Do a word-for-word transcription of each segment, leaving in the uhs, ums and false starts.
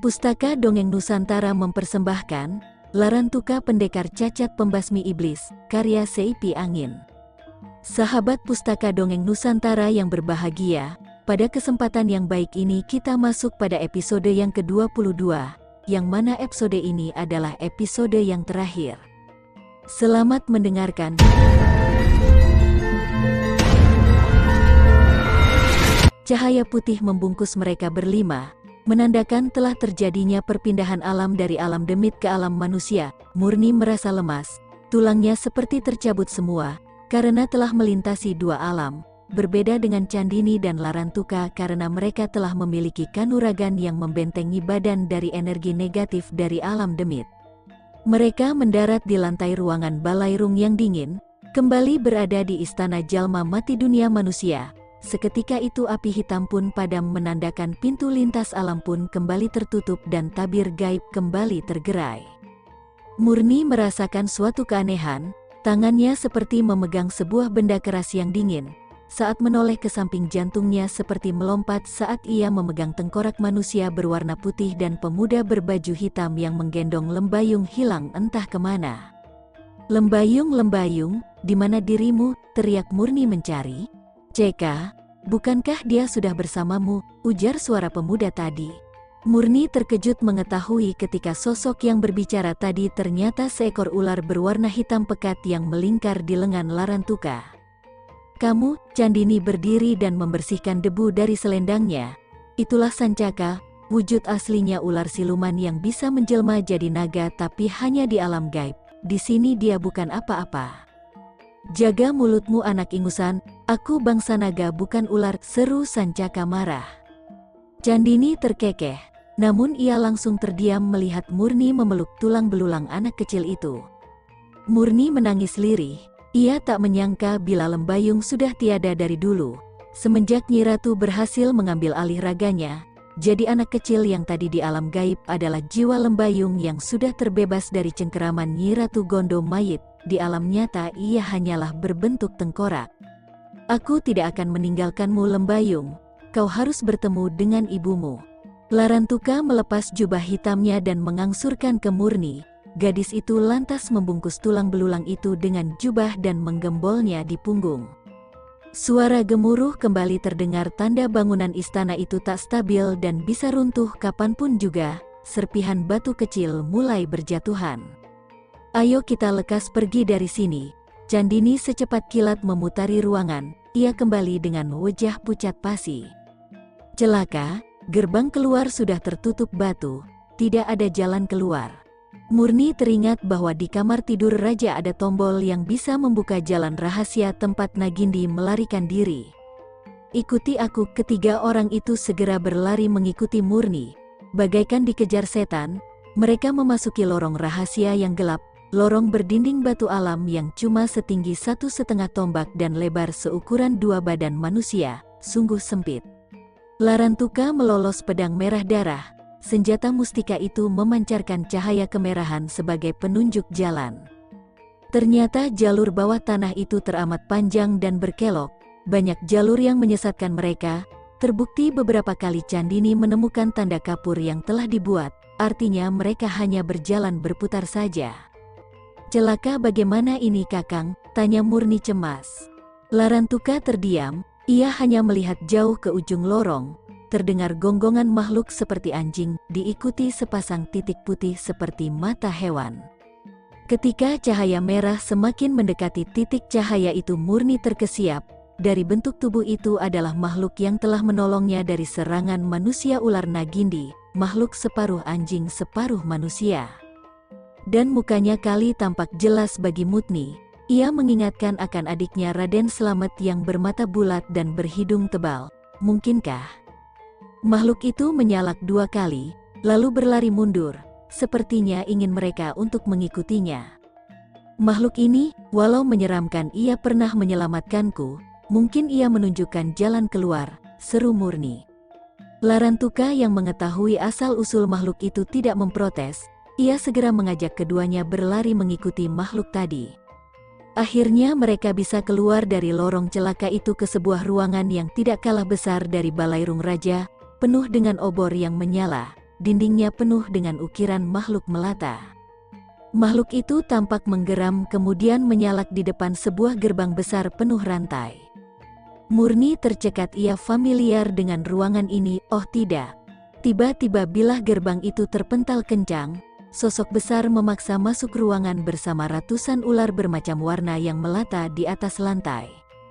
Pustaka Dongeng Nusantara mempersembahkan Larantuka Pendekar Cacat Pembasmi Iblis, karya Seipi Angin. Sahabat Pustaka Dongeng Nusantara yang berbahagia, pada kesempatan yang baik ini kita masuk pada episode yang ke dua puluh dua, yang mana episode ini adalah episode yang terakhir. Selamat mendengarkan. Cahaya putih membungkus mereka berlima, menandakan telah terjadinya perpindahan alam dari alam demit ke alam manusia. Murni merasa lemas, tulangnya seperti tercabut semua, karena telah melintasi dua alam, berbeda dengan Candini dan Larantuka karena mereka telah memiliki kanuragan yang membentengi badan dari energi negatif dari alam demit. Mereka mendarat di lantai ruangan Balairung yang dingin, kembali berada di istana jalma mati dunia manusia. Seketika itu api hitam pun padam menandakan pintu lintas alam pun kembali tertutup dan tabir gaib kembali tergerai. Murni merasakan suatu keanehan, tangannya seperti memegang sebuah benda keras yang dingin. Saat menoleh ke samping jantungnya seperti melompat saat ia memegang tengkorak manusia berwarna putih dan pemuda berbaju hitam yang menggendong Lembayung hilang entah kemana. "Lembayung, Lembayung, di mana dirimu?" teriak Murni mencari. "Ceka, bukankah dia sudah bersamamu?" ujar suara pemuda tadi. Murni terkejut mengetahui ketika sosok yang berbicara tadi ternyata seekor ular berwarna hitam pekat yang melingkar di lengan Larantuka. "Kamu?" Candini berdiri dan membersihkan debu dari selendangnya. "Itulah Sancaka, wujud aslinya ular siluman yang bisa menjelma jadi naga tapi hanya di alam gaib. Di sini dia bukan apa-apa." "Jaga mulutmu anak ingusan, aku bangsa naga bukan ular," seru Sancaka marah. Candini terkekeh, namun ia langsung terdiam melihat Murni memeluk tulang belulang anak kecil itu. Murni menangis lirih, ia tak menyangka bila Lembayung sudah tiada dari dulu. Semenjak Nyi Ratu berhasil mengambil alih raganya, jadi anak kecil yang tadi di alam gaib adalah jiwa Lembayung yang sudah terbebas dari cengkeraman Nyi Ratu Gondo Mayit. Di alam nyata ia hanyalah berbentuk tengkorak. "Aku tidak akan meninggalkanmu Lembayung, kau harus bertemu dengan ibumu." Larantuka melepas jubah hitamnya dan mengangsurkan ke Murni. Gadis itu lantas membungkus tulang belulang itu dengan jubah dan menggembolnya di punggung. Suara gemuruh kembali terdengar, tanda bangunan istana itu tak stabil dan bisa runtuh kapanpun juga. Serpihan batu kecil mulai berjatuhan. "Ayo kita lekas pergi dari sini." Candini secepat kilat memutari ruangan, ia kembali dengan wajah pucat pasi. Celaka, gerbang keluar sudah tertutup batu, tidak ada jalan keluar. Murni teringat bahwa di kamar tidur raja ada tombol yang bisa membuka jalan rahasia tempat Nagindi melarikan diri. "Ikuti aku." Ketiga orang itu segera berlari mengikuti Murni. Bagaikan dikejar setan, mereka memasuki lorong rahasia yang gelap. Lorong berdinding batu alam yang cuma setinggi satu setengah tombak dan lebar seukuran dua badan manusia, sungguh sempit. Larantuka melolos pedang merah darah, senjata mustika itu memancarkan cahaya kemerahan sebagai penunjuk jalan. Ternyata jalur bawah tanah itu teramat panjang dan berkelok, banyak jalur yang menyesatkan mereka. Terbukti beberapa kali Candini menemukan tanda kapur yang telah dibuat, artinya mereka hanya berjalan berputar saja. "Celaka, bagaimana ini Kakang?" tanya Murni cemas. Larantuka terdiam, ia hanya melihat jauh ke ujung lorong. Terdengar gonggongan makhluk seperti anjing, diikuti sepasang titik putih seperti mata hewan. Ketika cahaya merah semakin mendekati titik cahaya itu, Murni terkesiap. Dari bentuk tubuh itu adalah makhluk yang telah menolongnya dari serangan manusia ular Nagindi, makhluk separuh anjing separuh manusia. Dan mukanya kali tampak jelas bagi Murni. Ia mengingatkan akan adiknya Raden Slamet yang bermata bulat dan berhidung tebal. Mungkinkah makhluk itu menyalak dua kali, lalu berlari mundur, sepertinya ingin mereka untuk mengikutinya. "Makhluk ini, walau menyeramkan, ia pernah menyelamatkanku. Mungkin ia menunjukkan jalan keluar," seru Murni. Larantuka yang mengetahui asal-usul makhluk itu tidak memprotes. Ia segera mengajak keduanya berlari mengikuti makhluk tadi. Akhirnya mereka bisa keluar dari lorong celaka itu ke sebuah ruangan yang tidak kalah besar dari Balairung Raja, penuh dengan obor yang menyala. dindingnya penuh dengan ukiran makhluk melata. Makhluk itu tampak menggeram kemudian menyalak di depan sebuah gerbang besar penuh rantai. Murni tercekat, ia familiar dengan ruangan ini, oh tidak. Tiba-tiba bilah gerbang itu terpental kencang, sosok besar memaksa masuk ruangan bersama ratusan ular bermacam warna yang melata di atas lantai.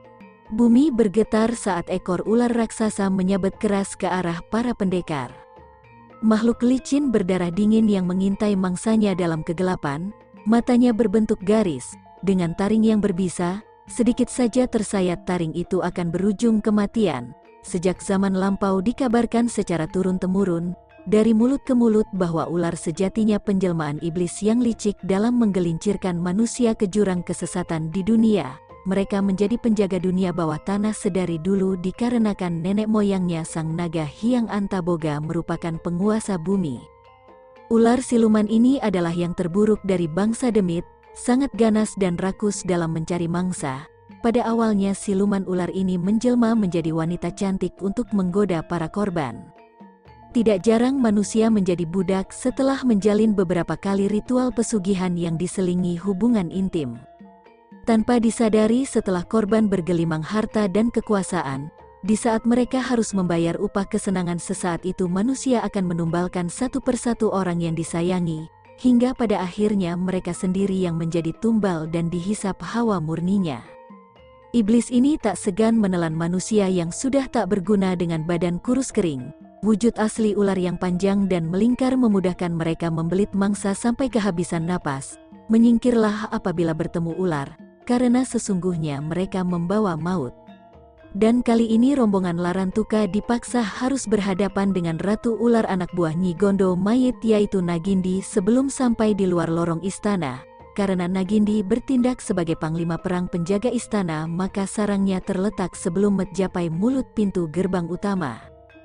Bumi bergetar saat ekor ular raksasa menyabet keras ke arah para pendekar. Makhluk licin berdarah dingin yang mengintai mangsanya dalam kegelapan, matanya berbentuk garis, dengan taring yang berbisa, sedikit saja tersayat taring itu akan berujung kematian. Sejak zaman lampau dikabarkan secara turun-temurun, dari mulut ke mulut bahwa ular sejatinya penjelmaan iblis yang licik dalam menggelincirkan manusia ke jurang kesesatan di dunia. Mereka menjadi penjaga dunia bawah tanah sedari dulu dikarenakan nenek moyangnya Sang Naga Hyang Antaboga merupakan penguasa bumi. Ular siluman ini adalah yang terburuk dari bangsa demit, sangat ganas dan rakus dalam mencari mangsa. Pada awalnya siluman ular ini menjelma menjadi wanita cantik untuk menggoda para korban. Tidak jarang manusia menjadi budak setelah menjalin beberapa kali ritual pesugihan yang diselingi hubungan intim. Tanpa disadari setelah korban bergelimang harta dan kekuasaan, di saat mereka harus membayar upah kesenangan sesaat itu manusia akan menumbalkan satu persatu orang yang disayangi, hingga pada akhirnya mereka sendiri yang menjadi tumbal dan dihisap hawa murninya. Iblis ini tak segan menelan manusia yang sudah tak berguna dengan badan kurus kering. Wujud asli ular yang panjang dan melingkar memudahkan mereka membelit mangsa sampai kehabisan napas. Menyingkirlah apabila bertemu ular, karena sesungguhnya mereka membawa maut. Dan kali ini rombongan Larantuka dipaksa harus berhadapan dengan Ratu Ular anak buah Nyi Gondo Mayit yaitu Nagindi sebelum sampai di luar lorong istana. Karena Nagindi bertindak sebagai panglima perang penjaga istana, maka sarangnya terletak sebelum mencapai mulut pintu gerbang utama.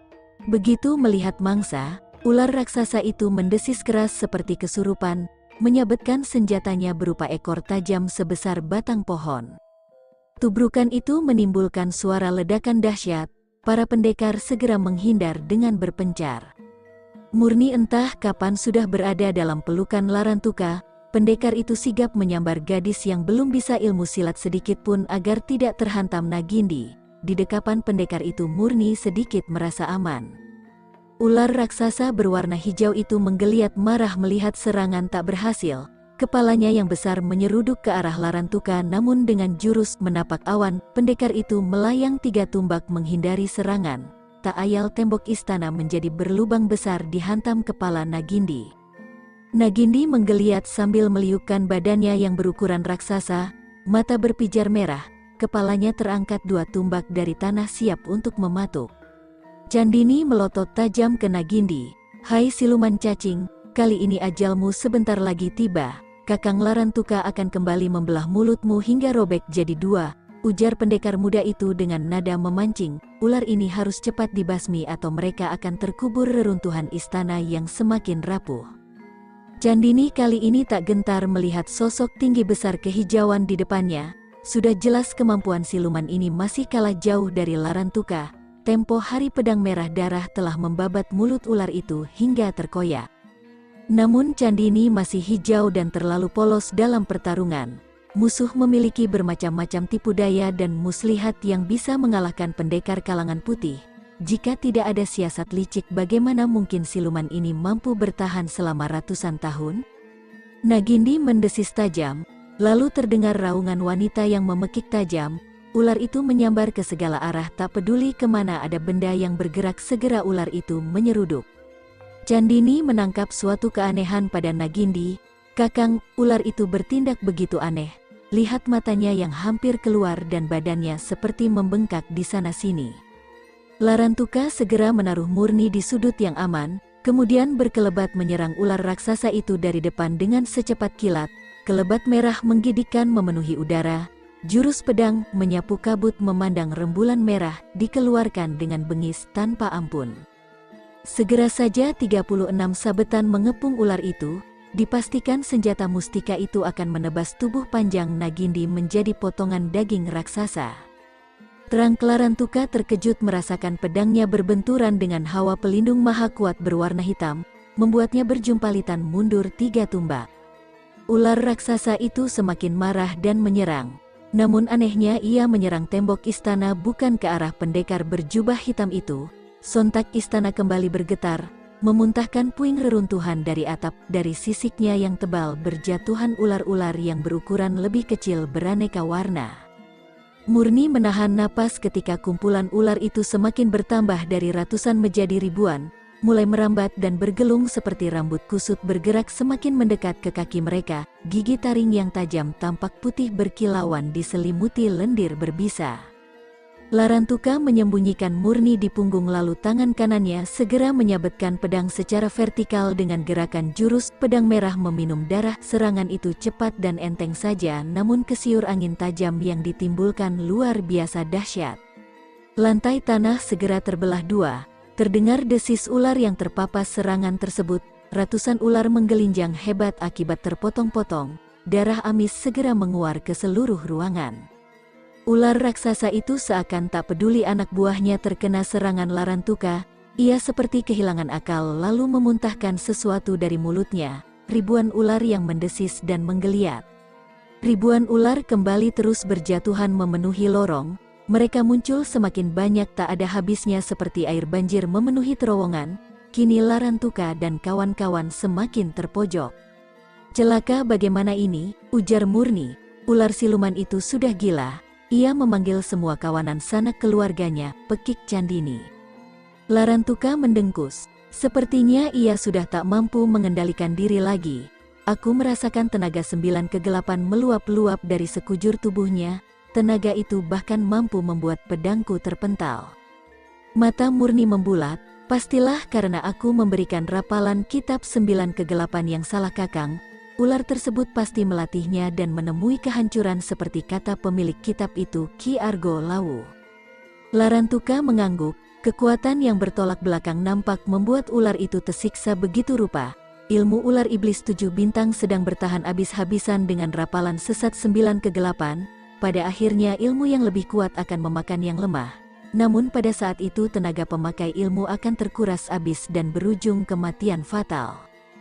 Begitu melihat mangsa, ular raksasa itu mendesis keras seperti kesurupan, menyabetkan senjatanya berupa ekor tajam sebesar batang pohon. Tubrukan itu menimbulkan suara ledakan dahsyat, para pendekar segera menghindar dengan berpencar. Murni entah kapan sudah berada dalam pelukan Larantuka, pendekar itu sigap menyambar gadis yang belum bisa ilmu silat sedikit pun agar tidak terhantam Nagindi. Di dekapan pendekar itu Murni sedikit merasa aman. Ular raksasa berwarna hijau itu menggeliat marah melihat serangan tak berhasil. Kepalanya yang besar menyeruduk ke arah Larantuka, namun dengan jurus menapak awan, pendekar itu melayang tiga tumbak menghindari serangan. Tak ayal tembok istana menjadi berlubang besar dihantam kepala Nagindi. Nagindi menggeliat sambil meliukkan badannya yang berukuran raksasa, mata berpijar merah, kepalanya terangkat dua tumbak dari tanah siap untuk mematuk. Candini melotot tajam ke Nagindi. Hai siluman cacing, kali ini ajalmu sebentar lagi tiba. Kakang Larantuka akan kembali membelah mulutmu hingga robek jadi dua, ujar pendekar muda itu dengan nada memancing. Ular ini harus cepat dibasmi atau mereka akan terkubur reruntuhan istana yang semakin rapuh. Candini kali ini tak gentar melihat sosok tinggi besar kehijauan di depannya. Sudah jelas kemampuan siluman ini masih kalah jauh dari Larantuka. Tempo hari pedang merah darah telah membabat mulut ular itu hingga terkoyak. Namun Candini masih hijau dan terlalu polos dalam pertarungan. Musuh memiliki bermacam-macam tipu daya dan muslihat yang bisa mengalahkan pendekar kalangan putih. Jika tidak ada siasat licik, bagaimana mungkin siluman ini mampu bertahan selama ratusan tahun? Nagindi mendesis tajam, lalu terdengar raungan wanita yang memekik tajam. Ular itu menyambar ke segala arah, tak peduli kemana ada benda yang bergerak segera ular itu menyeruduk. Candini menangkap suatu keanehan pada Nagindi. Kakang, ular itu bertindak begitu aneh. Lihat matanya yang hampir keluar dan badannya seperti membengkak di sana-sini. Larantuka segera menaruh Murni di sudut yang aman, kemudian berkelebat menyerang ular raksasa itu dari depan dengan secepat kilat. Kelebat merah menggigitkan memenuhi udara. Jurus pedang menyapu kabut memandang rembulan merah dikeluarkan dengan bengis tanpa ampun. Segera saja tiga puluh enam sabetan mengepung ular itu. Dipastikan senjata mustika itu akan menebas tubuh panjang Nagindi menjadi potongan daging raksasa. Terang Larantuka terkejut merasakan pedangnya berbenturan dengan hawa pelindung maha kuat berwarna hitam, membuatnya berjumpalitan mundur tiga tumbak. Ular raksasa itu semakin marah dan menyerang. Namun anehnya ia menyerang tembok istana bukan ke arah pendekar berjubah hitam itu. Sontak istana kembali bergetar, memuntahkan puing reruntuhan dari atap. Dari sisiknya yang tebal berjatuhan ular-ular yang berukuran lebih kecil beraneka warna. Murni menahan napas ketika kumpulan ular itu semakin bertambah dari ratusan menjadi ribuan, mulai merambat dan bergelung seperti rambut kusut bergerak semakin mendekat ke kaki mereka. Gigi taring yang tajam tampak putih berkilauan diselimuti lendir berbisa. Larantuka menyembunyikan Murni di punggung lalu tangan kanannya segera menyabetkan pedang secara vertikal dengan gerakan jurus pedang merah meminum darah. Serangan itu cepat dan enteng saja, namun kesiur angin tajam yang ditimbulkan luar biasa dahsyat. Lantai tanah segera terbelah dua, terdengar desis ular yang terpapas serangan tersebut. Ratusan ular menggelinjang hebat akibat terpotong-potong, darah amis segera menguar ke seluruh ruangan. Ular raksasa itu seakan tak peduli anak buahnya terkena serangan Larantuka. Ia seperti kehilangan akal lalu memuntahkan sesuatu dari mulutnya. Ribuan ular yang mendesis dan menggeliat. Ribuan ular kembali terus berjatuhan memenuhi lorong. Mereka muncul semakin banyak tak ada habisnya seperti air banjir memenuhi terowongan. Kini Larantuka dan kawan-kawan semakin terpojok. Celaka bagaimana ini, ujar Murni. Ular siluman itu sudah gila. Ia memanggil semua kawanan sanak keluarganya, pekik Candini. Larantuka mendengkus. Sepertinya ia sudah tak mampu mengendalikan diri lagi. Aku merasakan tenaga sembilan kegelapan meluap-luap dari sekujur tubuhnya. Tenaga itu bahkan mampu membuat pedangku terpental. Mata Murni membulat. Pastilah karena aku memberikan rapalan kitab sembilan kegelapan yang salah kakang. Ular tersebut pasti melatihnya dan menemui kehancuran seperti kata pemilik kitab itu, Ki Argo Lawu. Larantuka mengangguk, kekuatan yang bertolak belakang nampak membuat ular itu tersiksa begitu rupa. Ilmu ular iblis tujuh bintang sedang bertahan habis-habisan dengan rapalan sesat sembilan kegelapan. Pada akhirnya ilmu yang lebih kuat akan memakan yang lemah. Namun pada saat itu tenaga pemakai ilmu akan terkuras habis dan berujung kematian fatal.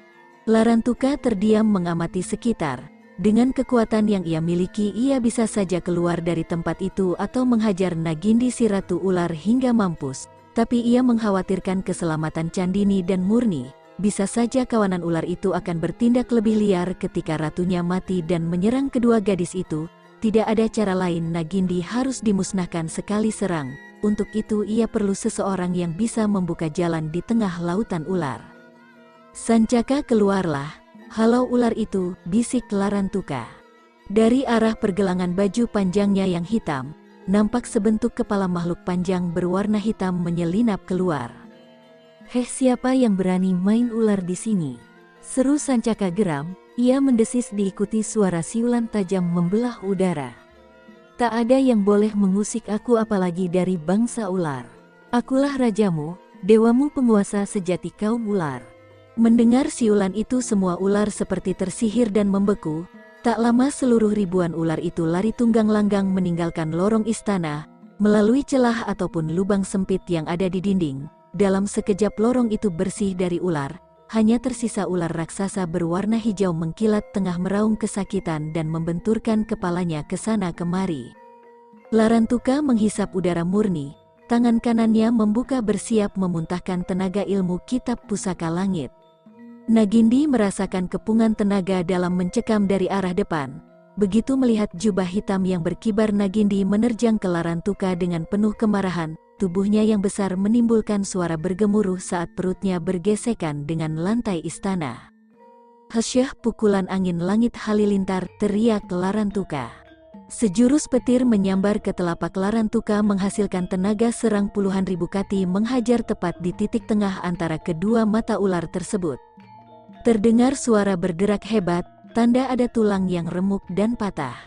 Larantuka terdiam mengamati sekitar. Dengan kekuatan yang ia miliki, ia bisa saja keluar dari tempat itu atau menghajar Nagindi si Ratu Ular hingga mampus. Tapi ia mengkhawatirkan keselamatan Candini dan Murni. Bisa saja kawanan ular itu akan bertindak lebih liar ketika ratunya mati dan menyerang kedua gadis itu. Tidak ada cara lain, Nagindi harus dimusnahkan sekali serang. Untuk itu ia perlu seseorang yang bisa membuka jalan di tengah lautan ular. Sancaka keluarlah, halau ular itu, bisik Larantuka. Dari arah pergelangan baju panjangnya yang hitam, nampak sebentuk kepala makhluk panjang berwarna hitam menyelinap keluar. Heh, siapa yang berani main ular di sini? Seru Sancaka geram, ia mendesis diikuti suara siulan tajam membelah udara. Tak ada yang boleh mengusik aku apalagi dari bangsa ular. Akulah rajamu, dewamu penguasa sejati kaum ular. Mendengar siulan itu semua ular seperti tersihir dan membeku. Tak lama seluruh ribuan ular itu lari tunggang langgang meninggalkan lorong istana, melalui celah ataupun lubang sempit yang ada di dinding. Dalam sekejap lorong itu bersih dari ular, hanya tersisa ular raksasa berwarna hijau mengkilat tengah meraung kesakitan dan membenturkan kepalanya ke sana kemari. Larantuka menghisap udara Murni, tangan kanannya membuka bersiap memuntahkan tenaga ilmu kitab pusaka langit. Nagindi merasakan kepungan tenaga dalam mencekam dari arah depan. Begitu melihat jubah hitam yang berkibar, Nagindi menerjang ke Larantuka dengan penuh kemarahan. Tubuhnya yang besar menimbulkan suara bergemuruh saat perutnya bergesekan dengan lantai istana. Hasyah, pukulan angin langit halilintar, teriak Larantuka. Sejurus petir menyambar ke telapak Larantuka menghasilkan tenaga serang puluhan ribu kati menghajar tepat di titik tengah antara kedua mata ular tersebut. Terdengar suara berderak hebat, tanda ada tulang yang remuk dan patah.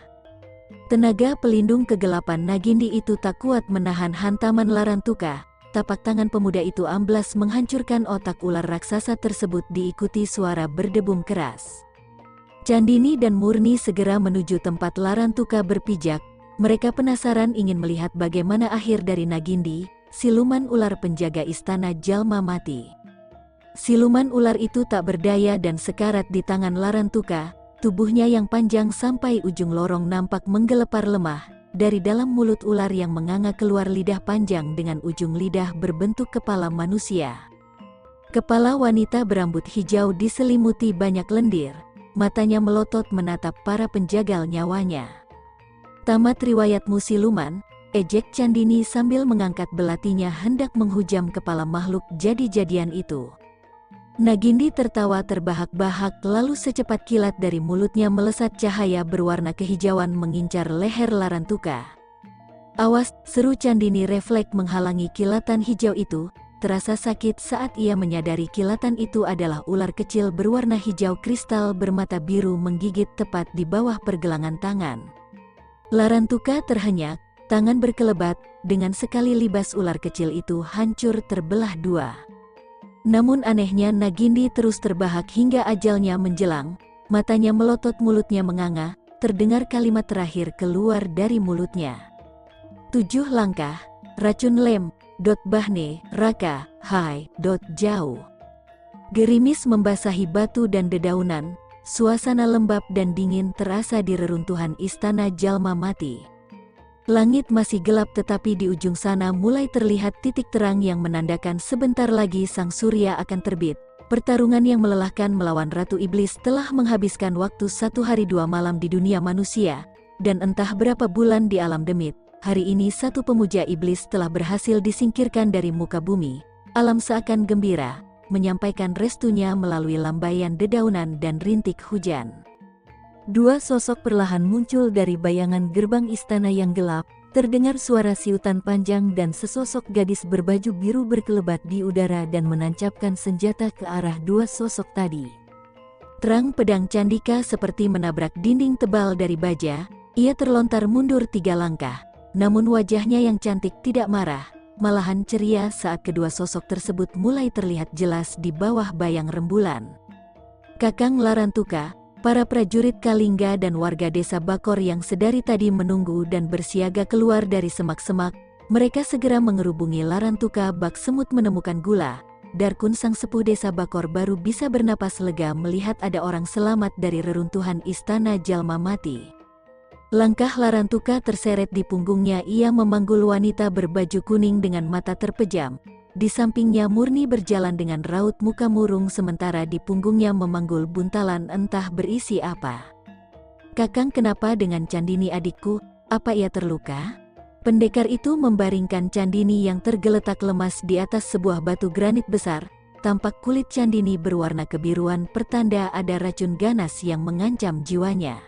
Tenaga pelindung kegelapan Nagindi itu tak kuat menahan hantaman Larantuka. Tapak tangan pemuda itu amblas menghancurkan otak ular raksasa tersebut diikuti suara berdebum keras. Candini dan Murni segera menuju tempat Larantuka berpijak. Mereka penasaran ingin melihat bagaimana akhir dari Nagindi, siluman ular penjaga istana Jalma Mati. Siluman ular itu tak berdaya dan sekarat di tangan Larantuka, tubuhnya yang panjang sampai ujung lorong nampak menggelepar lemah, dari dalam mulut ular yang menganga keluar lidah panjang dengan ujung lidah berbentuk kepala manusia. Kepala wanita berambut hijau diselimuti banyak lendir, matanya melotot menatap para penjagal nyawanya. "Tamat riwayatmu siluman," ejek Candini sambil mengangkat belatinya hendak menghujam kepala makhluk jadi-jadian itu. Nagindi tertawa terbahak-bahak lalu secepat kilat dari mulutnya melesat cahaya berwarna kehijauan mengincar leher Larantuka. "Awas!" seru Candini refleks menghalangi kilatan hijau itu. Terasa sakit saat ia menyadari kilatan itu adalah ular kecil berwarna hijau kristal bermata biru menggigit tepat di bawah pergelangan tangan. Larantuka terhenyak, tangan berkelebat, dengan sekali libas ular kecil itu hancur terbelah dua. Namun anehnya Nagindi terus terbahak hingga ajalnya menjelang, matanya melotot mulutnya menganga, terdengar kalimat terakhir keluar dari mulutnya. "Tujuh langkah, racun lem, dot bahne, raka, hai, dot jauh." Gerimis membasahi batu dan dedaunan, suasana lembab dan dingin terasa di reruntuhan istana Jalma Mati. Langit masih gelap tetapi di ujung sana mulai terlihat titik terang yang menandakan sebentar lagi sang surya akan terbit. Pertarungan yang melelahkan melawan Ratu Iblis telah menghabiskan waktu satu hari dua malam di dunia manusia, dan entah berapa bulan di alam demit. Hari ini satu pemuja iblis telah berhasil disingkirkan dari muka bumi. Alam seakan gembira, menyampaikan restunya melalui lambaian dedaunan dan rintik hujan. Dua sosok perlahan muncul dari bayangan gerbang istana yang gelap, terdengar suara siutan panjang dan sesosok gadis berbaju biru berkelebat di udara dan menancapkan senjata ke arah dua sosok tadi. Terang pedang Candika seperti menabrak dinding tebal dari baja, ia terlontar mundur tiga langkah, namun wajahnya yang cantik tidak marah, malahan ceria saat kedua sosok tersebut mulai terlihat jelas di bawah bayang rembulan. "Kakang Larantuka," para prajurit Kalingga dan warga desa Bakor yang sedari tadi menunggu dan bersiaga keluar dari semak-semak, mereka segera mengerubungi Larantuka bak semut menemukan gula. Darkun sang sepuh desa Bakor baru bisa bernapas lega melihat ada orang selamat dari reruntuhan istana Jalma Mati. Langkah Larantuka terseret di punggungnya, ia memanggul wanita berbaju kuning dengan mata terpejam. Di sampingnya Murni berjalan dengan raut muka murung sementara di punggungnya memanggul buntalan entah berisi apa. "Kakang, kenapa dengan Candini adikku? Apa ia terluka?" Pendekar itu membaringkan Candini yang tergeletak lemas di atas sebuah batu granit besar. Tampak kulit Candini berwarna kebiruan pertanda ada racun ganas yang mengancam jiwanya.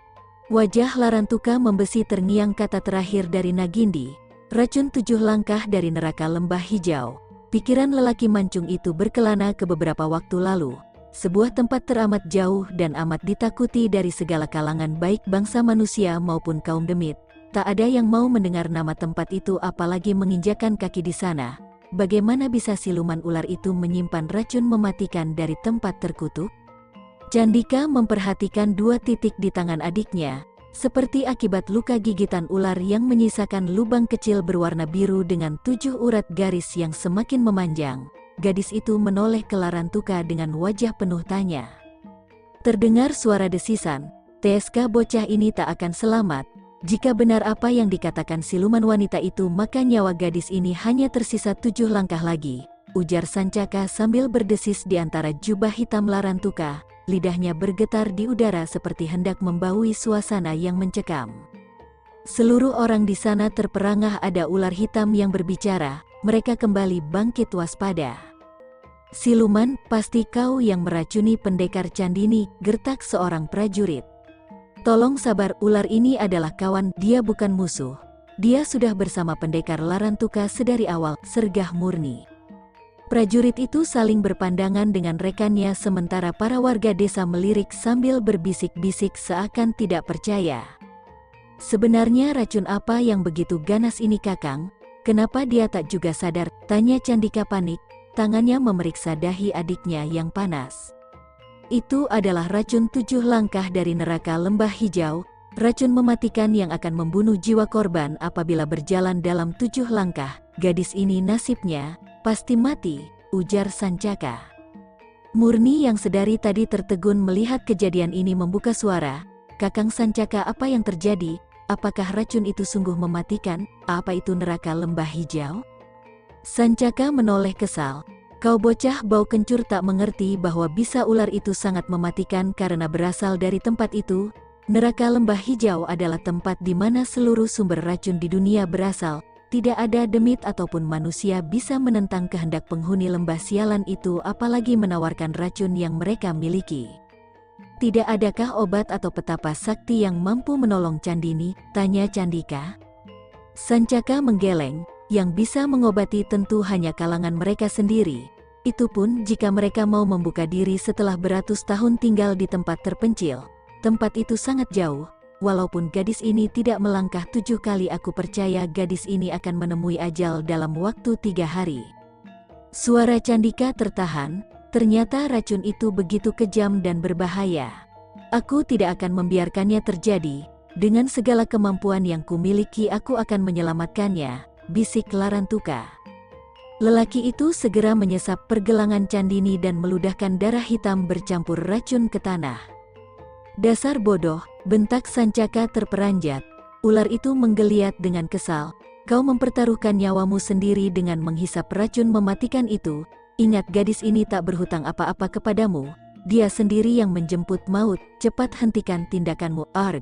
Wajah Larantuka membesi terngiang kata terakhir dari Nagindi, "Racun tujuh langkah dari neraka lembah hijau." Pikiran lelaki mancung itu berkelana ke beberapa waktu lalu, sebuah tempat teramat jauh dan amat ditakuti dari segala kalangan baik bangsa manusia maupun kaum demit. Tak ada yang mau mendengar nama tempat itu apalagi menginjakan kaki di sana. Bagaimana bisa siluman ular itu menyimpan racun mematikan dari tempat terkutuk? Candika memperhatikan dua titik di tangan adiknya, seperti akibat luka gigitan ular yang menyisakan lubang kecil berwarna biru dengan tujuh urat garis yang semakin memanjang. Gadis itu menoleh ke Larantuka dengan wajah penuh tanya. Terdengar suara desisan, "T S K bocah ini tak akan selamat. Jika benar apa yang dikatakan siluman wanita itu maka nyawa gadis ini hanya tersisa tujuh langkah lagi," ujar Sancaka sambil berdesis di antara jubah hitam Larantuka. Lidahnya bergetar di udara seperti hendak membaui suasana yang mencekam. Seluruh orang di sana terperangah ada ular hitam yang berbicara, mereka kembali bangkit waspada. "Siluman, pasti kau yang meracuni pendekar Candini," gertak seorang prajurit. "Tolong sabar, ular ini adalah kawan, dia bukan musuh. Dia sudah bersama pendekar Larantuka sedari awal," sergah Murni. Prajurit itu saling berpandangan dengan rekannya sementara para warga desa melirik sambil berbisik-bisik seakan tidak percaya. "Sebenarnya racun apa yang begitu ganas ini kakang? Kenapa dia tak juga sadar?" tanya Candika panik, tangannya memeriksa dahi adiknya yang panas. "Itu adalah racun tujuh langkah dari neraka lembah hijau," Racun mematikan yang akan membunuh jiwa korban apabila berjalan dalam tujuh langkah. Gadis ini nasibnya pasti mati, ujar Sancaka. Murni yang sedari tadi tertegun melihat kejadian ini membuka suara. Kakang Sancaka, apa yang terjadi? Apakah racun itu sungguh mematikan? Apa itu neraka lembah hijau? Sancaka menoleh kesal. Kau bocah bau kencur tak mengerti bahwa bisa ular itu sangat mematikan karena berasal dari tempat itu. Neraka lembah hijau adalah tempat di mana seluruh sumber racun di dunia berasal. Tidak ada demit ataupun manusia bisa menentang kehendak penghuni lembah sialan itu, apalagi menawarkan racun yang mereka miliki. Tidak adakah obat atau petapa sakti yang mampu menolong Candini? Tanya Candika. Sancaka menggeleng, yang bisa mengobati tentu hanya kalangan mereka sendiri. Itu pun jika mereka mau membuka diri setelah beratus tahun tinggal di tempat terpencil. Tempat itu sangat jauh. Walaupun gadis ini tidak melangkah tujuh kali, aku percaya gadis ini akan menemui ajal dalam waktu tiga hari. Suara Candika tertahan, ternyata racun itu begitu kejam dan berbahaya. Aku tidak akan membiarkannya terjadi, dengan segala kemampuan yang kumiliki aku akan menyelamatkannya, bisik Larantuka. Lelaki itu segera menyesap pergelangan Candini dan meludahkan darah hitam bercampur racun ke tanah. Dasar bodoh, bentak Sancaka terperanjat. Ular itu menggeliat dengan kesal. Kau mempertaruhkan nyawamu sendiri dengan menghisap racun mematikan itu. Ingat, gadis ini tak berhutang apa-apa kepadamu. Dia sendiri yang menjemput maut. Cepat hentikan tindakanmu, Arg.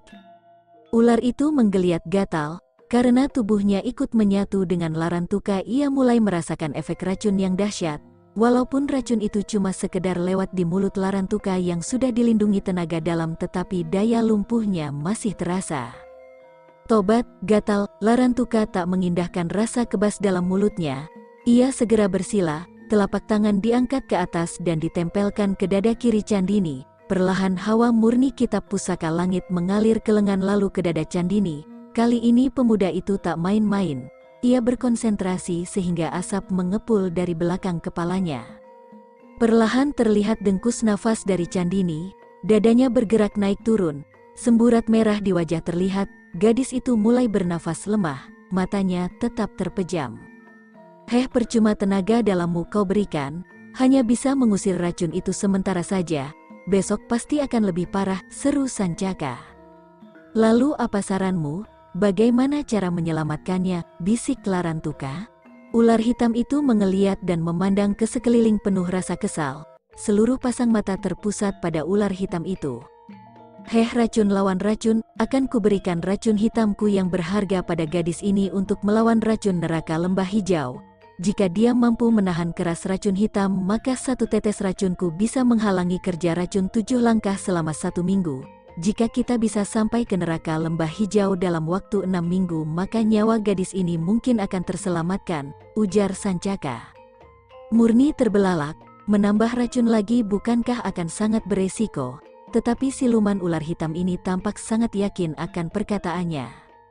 Ular itu menggeliat gatal. Karena tubuhnya ikut menyatu dengan Larantuka, ia mulai merasakan efek racun yang dahsyat. Walaupun racun itu cuma sekedar lewat di mulut Larantuka yang sudah dilindungi tenaga dalam, tetapi daya lumpuhnya masih terasa. Tobat, gatal, Larantuka tak mengindahkan rasa kebas dalam mulutnya. Ia segera bersila, telapak tangan diangkat ke atas dan ditempelkan ke dada kiri Candini. Perlahan hawa murni kitab pusaka langit mengalir ke lengan lalu ke dada Candini. Kali ini pemuda itu tak main-main. Ia berkonsentrasi sehingga asap mengepul dari belakang kepalanya. Perlahan terlihat dengkus nafas dari Candini, dadanya bergerak naik turun, semburat merah di wajah terlihat, gadis itu mulai bernafas lemah, matanya tetap terpejam. Heh, percuma tenaga dalammu kau berikan, hanya bisa mengusir racun itu sementara saja, besok pasti akan lebih parah, seru Sancaka. Lalu apa saranmu? Bagaimana cara menyelamatkannya? Bisik Larantuka. Ular hitam itu mengeliat dan memandang ke sekeliling penuh rasa kesal. Seluruh pasang mata terpusat pada ular hitam itu. Heh, racun lawan racun, akan kuberikan racun hitamku yang berharga pada gadis ini untuk melawan racun neraka lembah hijau. Jika dia mampu menahan keras racun hitam, maka satu tetes racunku bisa menghalangi kerja racun tujuh langkah selama satu minggu. Jika kita bisa sampai ke neraka lembah hijau dalam waktu enam minggu, maka nyawa gadis ini mungkin akan terselamatkan, ujar Sancaka. Murni terbelalak, menambah racun lagi bukankah akan sangat beresiko? Tetapi siluman ular hitam ini tampak sangat yakin akan perkataannya.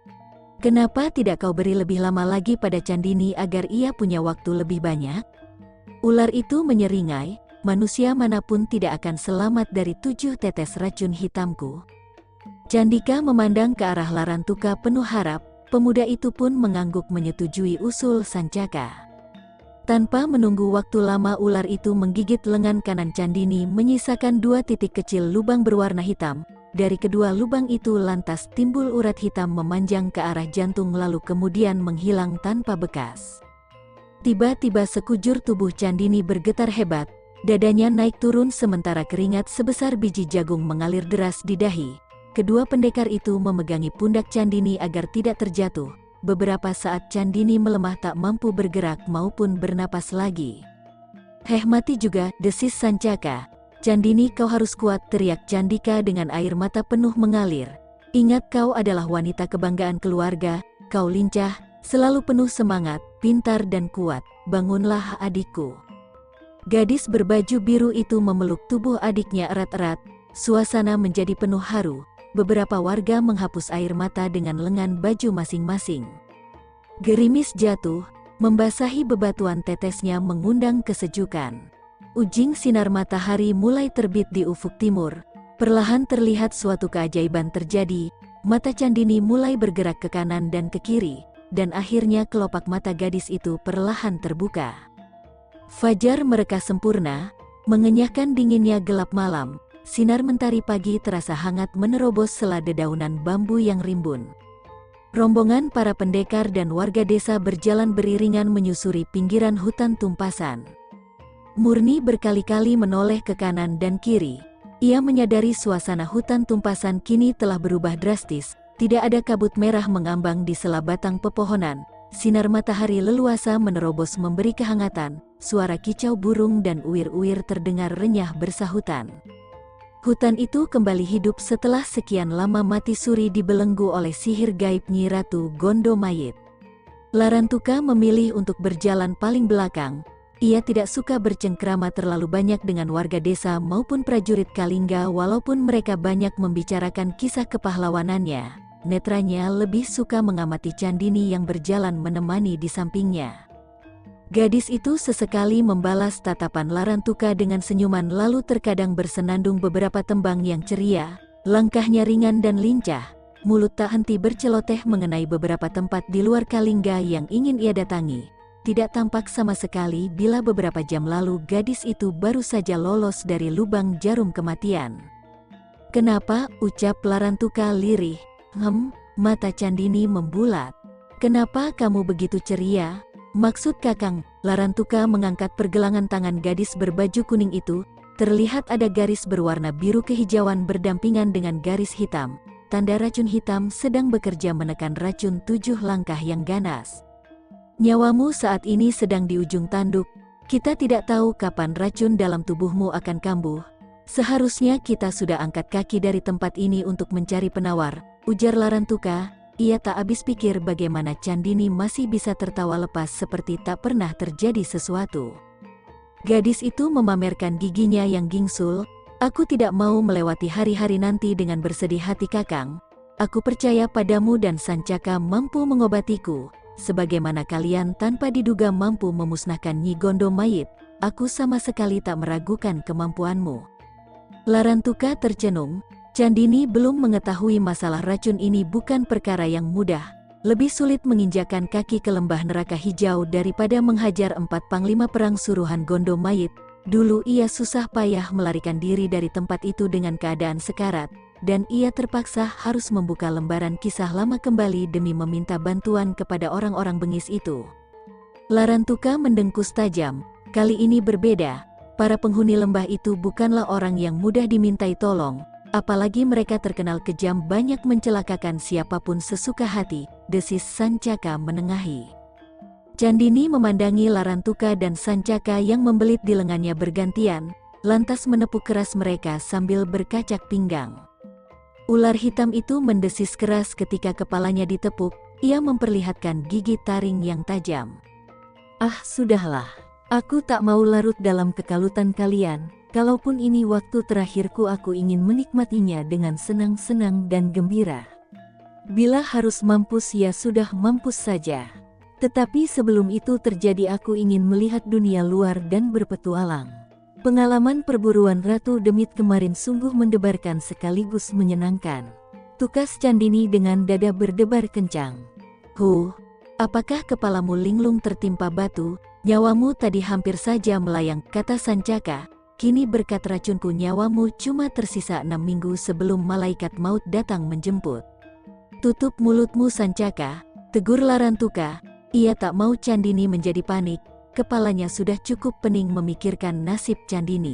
Kenapa tidak kau beri lebih lama lagi pada Candini agar ia punya waktu lebih banyak? Ular itu menyeringai. Manusia manapun tidak akan selamat dari tujuh tetes racun hitamku. Candika memandang ke arah Larantuka penuh harap, pemuda itu pun mengangguk menyetujui usul Sancaka. Tanpa menunggu waktu lama, ular itu menggigit lengan kanan Candini, menyisakan dua titik kecil lubang berwarna hitam. Dari kedua lubang itu lantas timbul urat hitam memanjang ke arah jantung lalu kemudian menghilang tanpa bekas. Tiba-tiba sekujur tubuh Candini bergetar hebat. Dadanya naik turun sementara keringat sebesar biji jagung mengalir deras di dahi. Kedua pendekar itu memegangi pundak Candini agar tidak terjatuh. Beberapa saat Candini melemah tak mampu bergerak maupun bernapas lagi. Heh, mati juga, desis Sancaka. Candini, kau harus kuat, teriak Candika dengan air mata penuh mengalir. Ingat, kau adalah wanita kebanggaan keluarga, kau lincah, selalu penuh semangat, pintar dan kuat. Bangunlah adikku. Gadis berbaju biru itu memeluk tubuh adiknya erat-erat, suasana menjadi penuh haru. Beberapa warga menghapus air mata dengan lengan baju masing-masing. Gerimis jatuh, membasahi bebatuan tetesnya mengundang kesejukan. Ujing sinar matahari mulai terbit di ufuk timur. Perlahan terlihat suatu keajaiban terjadi. mata Candini mulai bergerak ke kanan dan ke kiri, dan akhirnya kelopak mata gadis itu perlahan terbuka. Fajar mereka sempurna, mengenyahkan dinginnya gelap malam, sinar mentari pagi terasa hangat menerobos sela dedaunan bambu yang rimbun. Rombongan para pendekar dan warga desa berjalan beriringan menyusuri pinggiran hutan tumpasan. Murni berkali-kali menoleh ke kanan dan kiri. Ia menyadari suasana hutan tumpasan kini telah berubah drastis, tidak ada kabut merah mengambang di sela batang pepohonan, sinar matahari leluasa menerobos memberi kehangatan, suara kicau burung dan uir-uir terdengar renyah bersahutan. Hutan itu kembali hidup setelah sekian lama mati suri dibelenggu oleh sihir gaib Nyi Ratu Gondomayit. Larantuka memilih untuk berjalan paling belakang. Ia tidak suka bercengkrama terlalu banyak dengan warga desa maupun prajurit Kalingga walaupun mereka banyak membicarakan kisah kepahlawanannya. Netranya lebih suka mengamati Candini yang berjalan menemani di sampingnya. Gadis itu sesekali membalas tatapan Larantuka dengan senyuman lalu terkadang bersenandung beberapa tembang yang ceria, langkahnya ringan dan lincah, mulut tak henti berceloteh mengenai beberapa tempat di luar Kalingga yang ingin ia datangi. Tidak tampak sama sekali bila beberapa jam lalu gadis itu baru saja lolos dari lubang jarum kematian. "Kenapa?" ucap Larantuka lirih. "Hem," mata Candini membulat. "Kenapa kamu begitu ceria? Maksud Kakang?" Larantuka mengangkat pergelangan tangan gadis berbaju kuning itu. Terlihat ada garis berwarna biru kehijauan berdampingan dengan garis hitam. Tanda racun hitam sedang bekerja menekan racun tujuh langkah yang ganas. "Nyawamu saat ini sedang di ujung tanduk. Kita tidak tahu kapan racun dalam tubuhmu akan kambuh. Seharusnya kita sudah angkat kaki dari tempat ini untuk mencari penawar," ujar Larantuka. Ia tak habis pikir bagaimana Candini masih bisa tertawa lepas seperti tak pernah terjadi sesuatu. Gadis itu memamerkan giginya yang gingsul. "Aku tidak mau melewati hari-hari nanti dengan bersedih hati Kakang. Aku percaya padamu dan Sancaka mampu mengobatiku. Sebagaimana kalian tanpa diduga mampu memusnahkan Nyi Gondomayit, aku sama sekali tak meragukan kemampuanmu." Larantuka tercenung. Candini belum mengetahui masalah racun ini bukan perkara yang mudah. Lebih sulit menginjakan kaki ke lembah neraka hijau daripada menghajar empat panglima perang suruhan Gondomayit. Dulu ia susah payah melarikan diri dari tempat itu dengan keadaan sekarat, dan ia terpaksa harus membuka lembaran kisah lama kembali demi meminta bantuan kepada orang-orang bengis itu. Larantuka mendengkus tajam. Kali ini berbeda. Para penghuni lembah itu bukanlah orang yang mudah dimintai tolong. Apalagi mereka terkenal kejam, banyak mencelakakan siapapun sesuka hati, desis Sancaka menengahi. Candini memandangi Larantuka dan Sancaka yang membelit di lengannya bergantian, lantas menepuk keras mereka sambil berkacak pinggang. Ular hitam itu mendesis keras ketika kepalanya ditepuk, ia memperlihatkan gigi taring yang tajam. "Ah, sudahlah. Aku tak mau larut dalam kekalutan kalian. Kalaupun ini waktu terakhirku, aku ingin menikmatinya dengan senang-senang dan gembira. Bila harus mampus ya sudah mampus saja. Tetapi sebelum itu terjadi aku ingin melihat dunia luar dan berpetualang. Pengalaman perburuan Ratu Demit kemarin sungguh mendebarkan sekaligus menyenangkan." Tukas Candini dengan dada berdebar kencang. "Huh, apakah kepalamu linglung tertimpa batu? Nyawamu tadi hampir saja melayang," kata Sancaka. "Kini berkat racunku nyawamu cuma tersisa enam minggu sebelum malaikat maut datang menjemput." "Tutup mulutmu Sancaka," tegur Larantuka. Ia tak mau Candini menjadi panik, kepalanya sudah cukup pening memikirkan nasib Candini.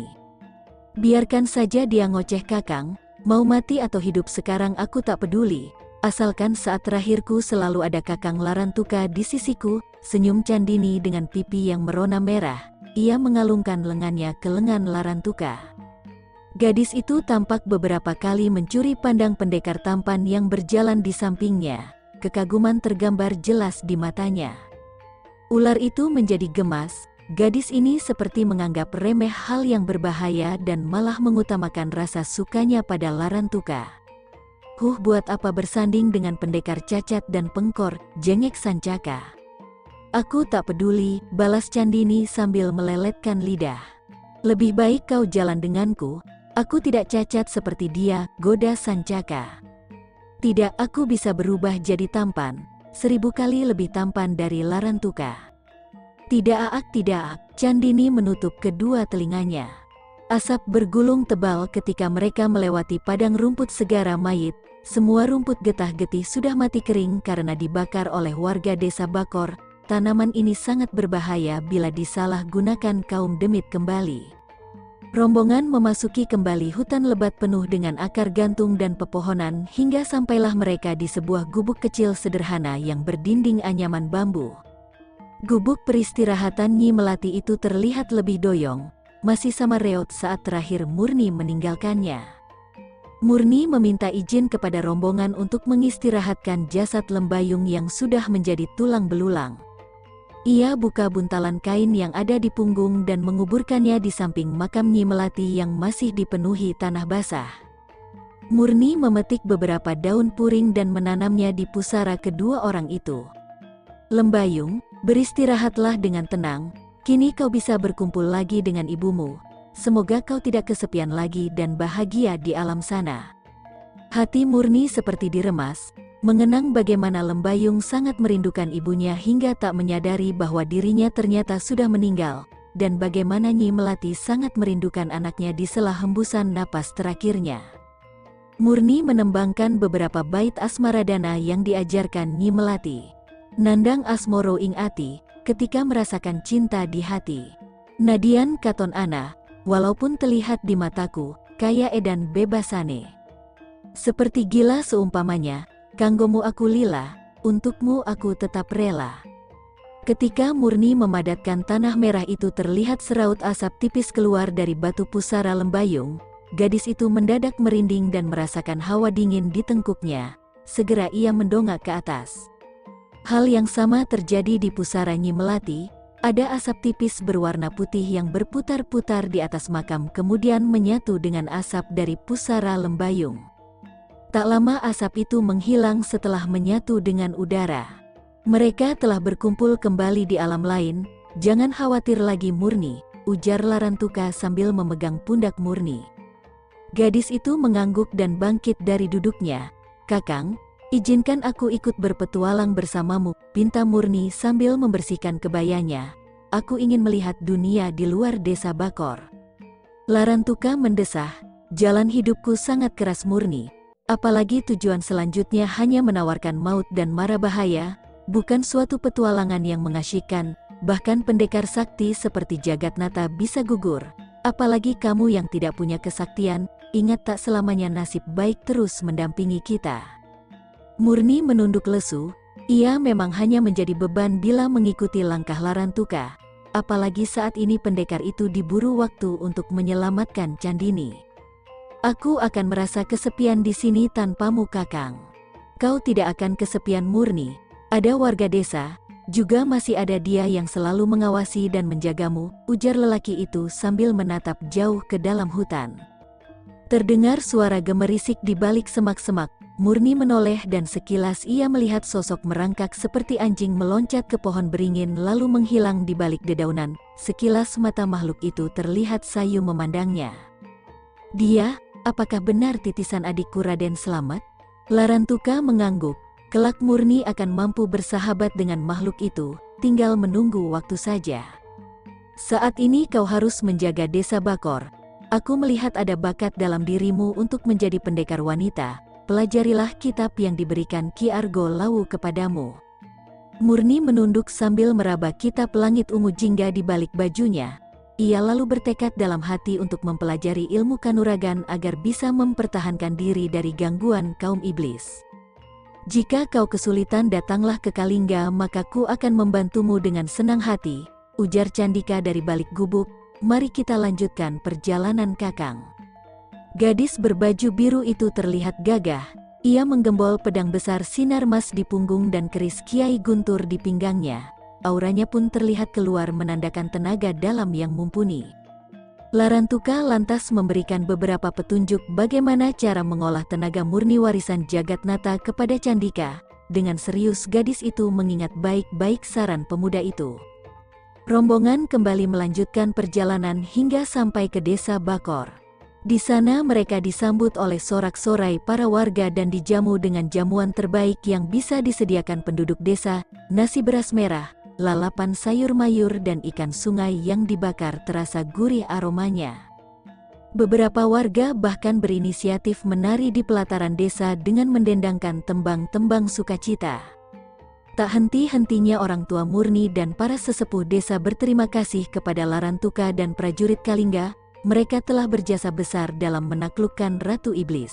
"Biarkan saja dia ngoceh Kakang, mau mati atau hidup sekarang aku tak peduli, asalkan saat terakhirku selalu ada Kakang Larantuka di sisiku," senyum Candini dengan pipi yang merona merah. Ia mengalungkan lengannya ke lengan Larantuka. Gadis itu tampak beberapa kali mencuri pandang pendekar tampan yang berjalan di sampingnya. Kekaguman tergambar jelas di matanya. Ular itu menjadi gemas. Gadis ini seperti menganggap remeh hal yang berbahaya dan malah mengutamakan rasa sukanya pada Larantuka. "Huh, buat apa bersanding dengan pendekar cacat dan pengkor?" jengek Sancaka. "Aku tak peduli," balas Candini sambil meleletkan lidah. "Lebih baik kau jalan denganku, aku tidak cacat seperti dia," goda Sancaka. Tidak, aku bisa berubah jadi tampan, seribu kali lebih tampan dari Larantuka. Tidak Aak, tidak Aak. Candini menutup kedua telinganya. Asap bergulung tebal ketika mereka melewati padang rumput segara mayit. Semua rumput getah-getih sudah mati kering karena dibakar oleh warga desa Bakor. Tanaman ini sangat berbahaya bila disalahgunakan kaum Demit kembali. Rombongan memasuki kembali hutan lebat penuh dengan akar gantung dan pepohonan hingga sampailah mereka di sebuah gubuk kecil sederhana yang berdinding anyaman bambu. Gubuk peristirahatan Nyi Melati itu terlihat lebih doyong, masih sama reot saat terakhir Murni meninggalkannya. Murni meminta izin kepada rombongan untuk mengistirahatkan jasad Lembayung yang sudah menjadi tulang belulang. Ia buka buntalan kain yang ada di punggung dan menguburkannya di samping makam Nyi Melati yang masih dipenuhi tanah basah. Murni memetik beberapa daun puring dan menanamnya di pusara kedua orang itu. Lembayung, beristirahatlah dengan tenang, kini kau bisa berkumpul lagi dengan ibumu. Semoga kau tidak kesepian lagi dan bahagia di alam sana. Hati Murni seperti diremas, mengenang bagaimana Lembayung sangat merindukan ibunya hingga tak menyadari bahwa dirinya ternyata sudah meninggal, dan bagaimana Nyi Melati sangat merindukan anaknya di sela hembusan napas terakhirnya. Murni menembangkan beberapa bait asmaradana yang diajarkan Nyi Melati. Nandang asmoro ing ati, ketika merasakan cinta di hati. Nadian katon ana, walaupun terlihat di mataku, kaya edan bebasane. Seperti gila seumpamanya, kanggomu aku lila, untukmu aku tetap rela. Ketika Murni memadatkan tanah merah itu terlihat seraut asap tipis keluar dari batu pusara Lembayung. Gadis itu mendadak merinding dan merasakan hawa dingin di tengkuknya. Segera ia mendongak ke atas. Hal yang sama terjadi di pusara Nyi Melati. Ada asap tipis berwarna putih yang berputar-putar di atas makam kemudian menyatu dengan asap dari pusara Lembayung. Tak lama asap itu menghilang setelah menyatu dengan udara. Mereka telah berkumpul kembali di alam lain. Jangan khawatir lagi Murni, ujar Larantuka sambil memegang pundak Murni. Gadis itu mengangguk dan bangkit dari duduknya. Kakang, izinkan aku ikut berpetualang bersamamu, pinta Murni sambil membersihkan kebayanya. Aku ingin melihat dunia di luar desa Bakor. Larantuka mendesah, jalan hidupku sangat keras Murni. Apalagi tujuan selanjutnya hanya menawarkan maut dan mara bahaya, bukan suatu petualangan yang mengasyikkan, bahkan pendekar sakti seperti Jagatnata bisa gugur. Apalagi kamu yang tidak punya kesaktian, ingat tak selamanya nasib baik terus mendampingi kita. Murni menunduk lesu, ia memang hanya menjadi beban bila mengikuti langkah Larantuka, apalagi saat ini pendekar itu diburu waktu untuk menyelamatkan Candini. Aku akan merasa kesepian di sini tanpamu kakang. Kau tidak akan kesepian Murni, ada warga desa, juga masih ada dia yang selalu mengawasi dan menjagamu, ujar lelaki itu sambil menatap jauh ke dalam hutan. Terdengar suara gemerisik di balik semak-semak, Murni menoleh dan sekilas ia melihat sosok merangkak seperti anjing meloncat ke pohon beringin lalu menghilang di balik dedaunan. Sekilas mata makhluk itu terlihat sayu memandangnya. Dia, apakah benar titisan adikku Raden Slamet? Larantuka mengangguk, kelak Murni akan mampu bersahabat dengan makhluk itu, tinggal menunggu waktu saja. Saat ini kau harus menjaga desa Bakor. Aku melihat ada bakat dalam dirimu untuk menjadi pendekar wanita, pelajarilah kitab yang diberikan Ki Argo Lawu kepadamu. Murni menunduk sambil meraba kitab langit ungu jingga di balik bajunya. Ia lalu bertekad dalam hati untuk mempelajari ilmu kanuragan agar bisa mempertahankan diri dari gangguan kaum iblis. Jika kau kesulitan datanglah ke Kalingga maka ku akan membantumu dengan senang hati, ujar Candika dari balik gubuk. Mari kita lanjutkan perjalanan kakang. Gadis berbaju biru itu terlihat gagah. Ia menggembol pedang besar sinar emas di punggung dan keris Kiai Guntur di pinggangnya. Auranya pun terlihat keluar menandakan tenaga dalam yang mumpuni. Larantuka lantas memberikan beberapa petunjuk bagaimana cara mengolah tenaga murni warisan Jagatnata kepada Candika. Dengan serius gadis itu mengingat baik-baik saran pemuda itu. Rombongan kembali melanjutkan perjalanan hingga sampai ke desa Bakor. Di sana mereka disambut oleh sorak-sorai para warga dan dijamu dengan jamuan terbaik yang bisa disediakan penduduk desa, nasi beras merah, lalapan sayur mayur dan ikan sungai yang dibakar terasa gurih aromanya. Beberapa warga bahkan berinisiatif menari di pelataran desa dengan mendendangkan tembang-tembang sukacita. Tak henti-hentinya orang tua Murni dan para sesepuh desa berterima kasih kepada Larantuka dan prajurit Kalingga. Mereka telah berjasa besar dalam menaklukkan Ratu Iblis.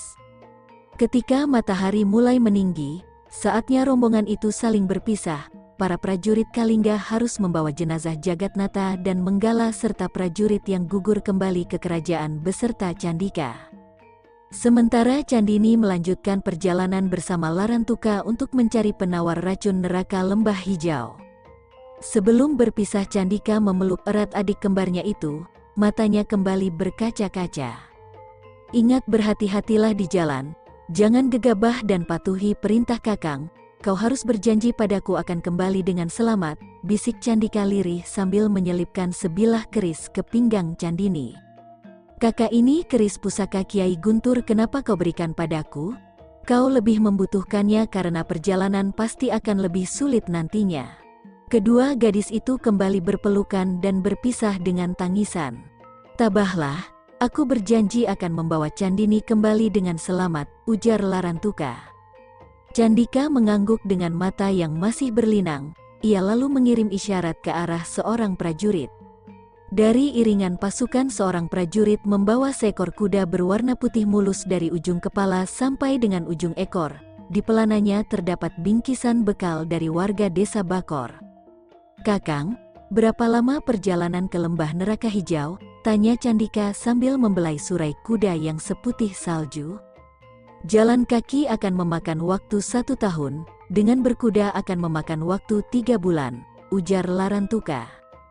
Ketika matahari mulai meninggi, saatnya rombongan itu saling berpisah. Para prajurit Kalingga harus membawa jenazah Jagatnata dan Menggala serta prajurit yang gugur kembali ke kerajaan beserta Candika. Sementara Candini melanjutkan perjalanan bersama Larantuka untuk mencari penawar racun neraka Lembah Hijau. Sebelum berpisah, Candika memeluk erat adik kembarnya itu. Matanya kembali berkaca-kaca. Ingat, berhati-hatilah di jalan, jangan gegabah dan patuhi perintah Kakang, kau harus berjanji padaku akan kembali dengan selamat, bisik Candika lirih sambil menyelipkan sebilah keris ke pinggang Candini. Kakak, ini keris pusaka Kiai Guntur, kenapa kau berikan padaku? Kau lebih membutuhkannya karena perjalanan pasti akan lebih sulit nantinya. Kedua gadis itu kembali berpelukan dan berpisah dengan tangisan. Tabahlah, aku berjanji akan membawa Candini kembali dengan selamat, ujar Larantuka. Candika mengangguk dengan mata yang masih berlinang, ia lalu mengirim isyarat ke arah seorang prajurit. Dari iringan pasukan seorang prajurit membawa seekor kuda berwarna putih mulus dari ujung kepala sampai dengan ujung ekor. Di pelananya terdapat bingkisan bekal dari warga desa Bakor. Kakang, berapa lama perjalanan ke Lembah Neraka Hijau? Tanya Candika sambil membelai surai kuda yang seputih salju. Jalan kaki akan memakan waktu satu tahun, dengan berkuda akan memakan waktu tiga bulan, ujar Larantuka.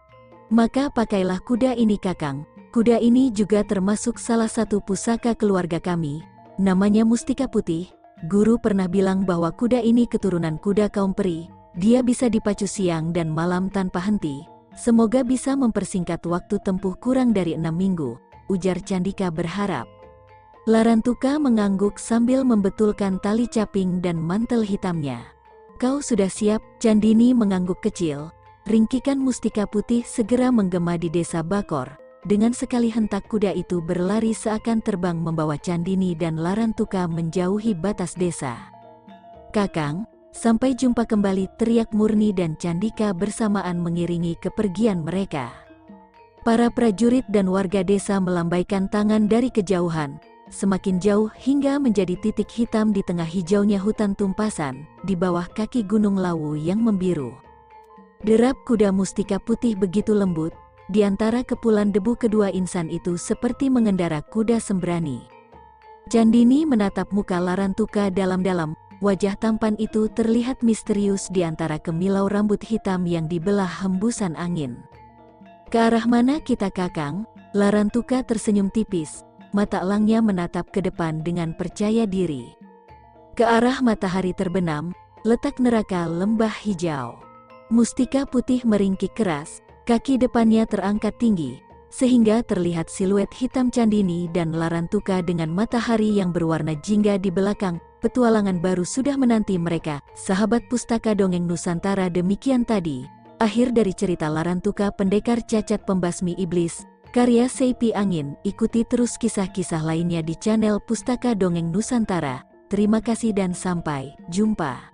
Maka pakailah kuda ini Kakang, kuda ini juga termasuk salah satu pusaka keluarga kami, namanya Mustika Putih. Guru pernah bilang bahwa kuda ini keturunan kuda kaum peri. Dia bisa dipacu siang dan malam tanpa henti. Semoga bisa mempersingkat waktu tempuh kurang dari enam minggu, ujar Candika berharap. Larantuka mengangguk sambil membetulkan tali caping dan mantel hitamnya. Kau sudah siap? Candini mengangguk kecil. Ringkikan Mustika Putih segera menggema di desa Bakor. Dengan sekali hentak kuda itu berlari seakan terbang membawa Candini dan Larantuka menjauhi batas desa. Kakang, sampai jumpa kembali, teriak Murni dan Candika bersamaan mengiringi kepergian mereka. Para prajurit dan warga desa melambaikan tangan dari kejauhan, semakin jauh hingga menjadi titik hitam di tengah hijaunya hutan tumpasan, di bawah kaki Gunung Lawu yang membiru. Derap kuda Mustika Putih begitu lembut, di antara kepulan debu kedua insan itu seperti mengendara kuda sembrani. Candini menatap muka Larantuka dalam-dalam. Wajah tampan itu terlihat misterius di antara kemilau rambut hitam yang dibelah hembusan angin. Ke arah mana kita Kakang? Larantuka tersenyum tipis, mata elangnya menatap ke depan dengan percaya diri. Ke arah matahari terbenam, letak neraka Lembah Hijau. Mustika Putih meringkik keras, kaki depannya terangkat tinggi, sehingga terlihat siluet hitam Candini dan Larantuka dengan matahari yang berwarna jingga di belakang. Petualangan baru sudah menanti mereka, sahabat Pustaka Dongeng Nusantara. Demikian tadi, akhir dari cerita Larantuka Pendekar Cacat Pembasmi Iblis, karya Seipi Angin. Ikuti terus kisah-kisah lainnya di channel Pustaka Dongeng Nusantara. Terima kasih dan sampai jumpa.